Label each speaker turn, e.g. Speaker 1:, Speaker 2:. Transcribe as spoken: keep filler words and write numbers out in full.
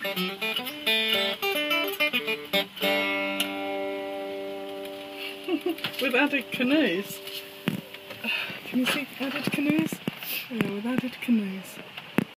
Speaker 1: With added canoes. Can you see added canoes? Yeah, with added canoes.